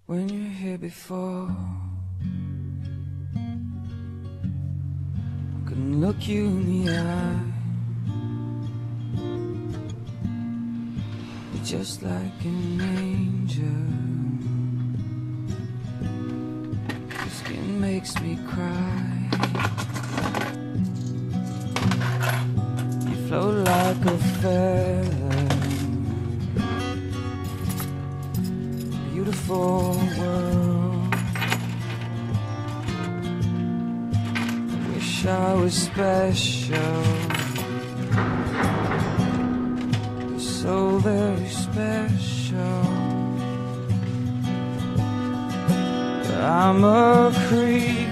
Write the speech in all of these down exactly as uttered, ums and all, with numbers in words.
when you're here before. I couldn't look you in the eye. You're just like an angel. Your skin makes me cry. You float like a feather. Beautiful world. I wish I was special, so very special. But I'm a creep,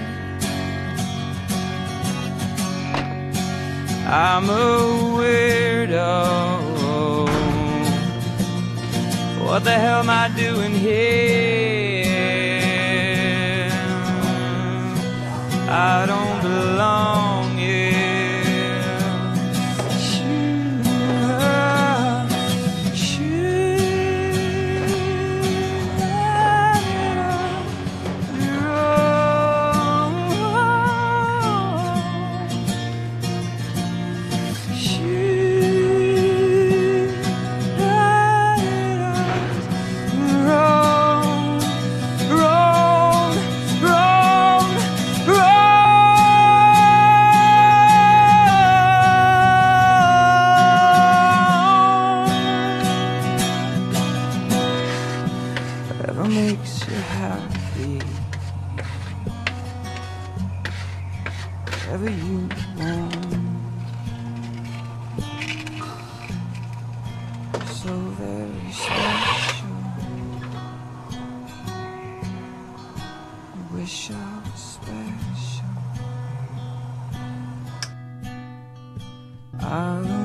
I'm a weirdo. What the hell am I doing here? I don't belong here. Shoot, shoot, whatever makes you happy, whatever you want. So very special. I wish I was special. I